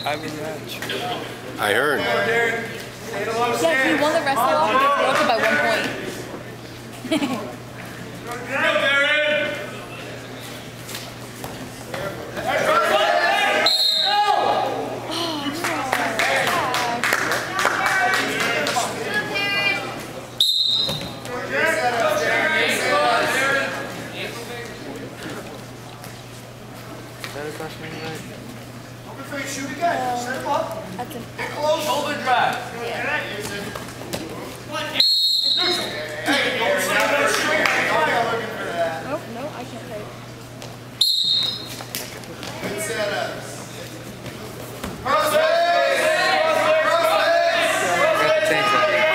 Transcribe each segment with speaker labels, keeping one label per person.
Speaker 1: I'm in the match.
Speaker 2: I heard.
Speaker 3: Yeah, he won the rest of the game. He broke it by 1 point.
Speaker 4: Shoot again. Set him up.
Speaker 3: That's an
Speaker 4: Get close. Shoulder drive.
Speaker 3: yeah.
Speaker 4: Hey, don't stop that shoot. I'm not looking for that.
Speaker 3: Nope, no, I can't play.
Speaker 4: Good setup. Cross face. Cross face.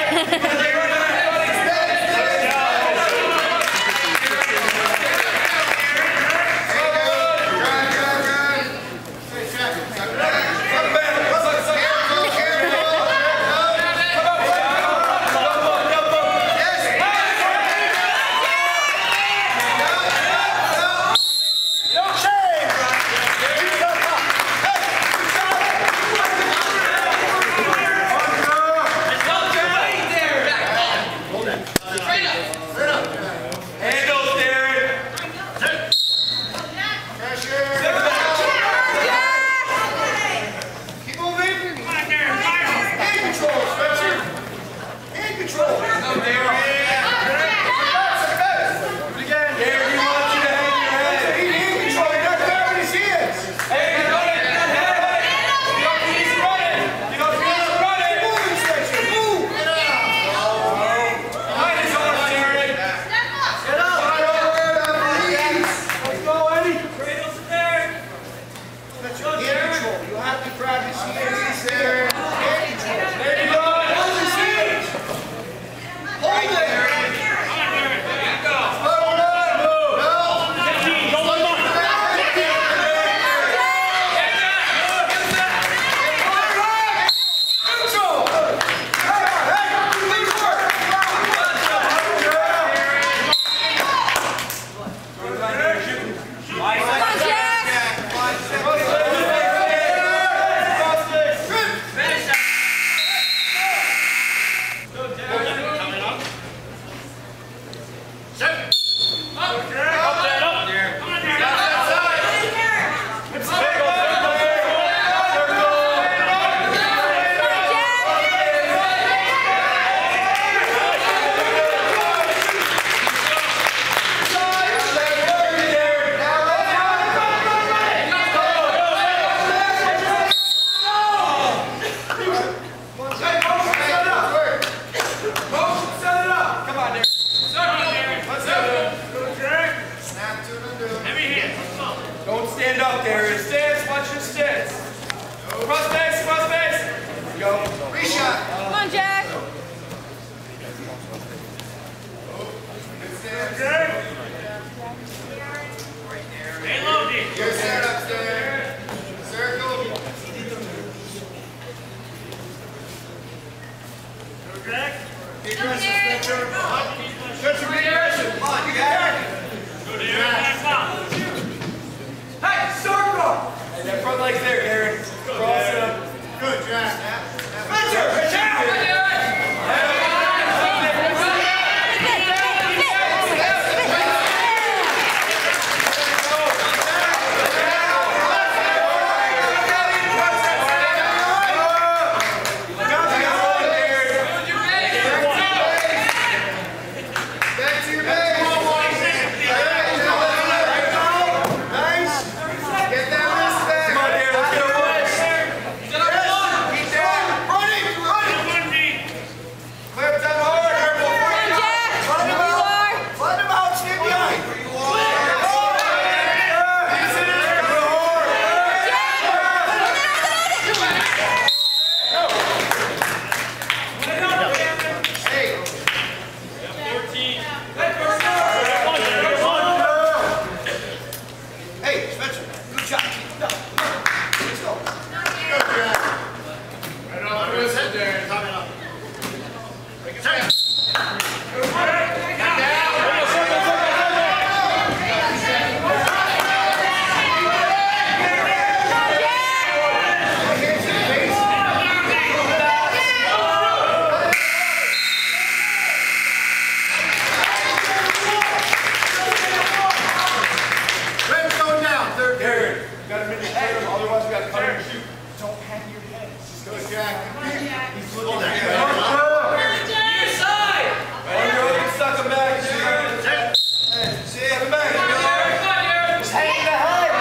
Speaker 1: Don't stand up there. Stance, watch your stance. Cross base, cross base. Go.
Speaker 4: Reshot.
Speaker 3: Come on, Jack.
Speaker 5: Hey, Logie.
Speaker 4: Good setup there. Circle.
Speaker 5: Jack.
Speaker 4: Be aggressive, Spencer. Spencer, be aggressive. Come on, you got it.
Speaker 5: Go to your back top.
Speaker 1: Hey, circle. Hey, that front leg's there, Gary. Cross it up.
Speaker 4: Good, Jack.
Speaker 1: Spencer, Jack. Suck him back, dude. Suck him back. Just hang behind.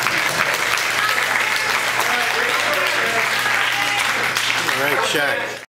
Speaker 2: All right, Shaq.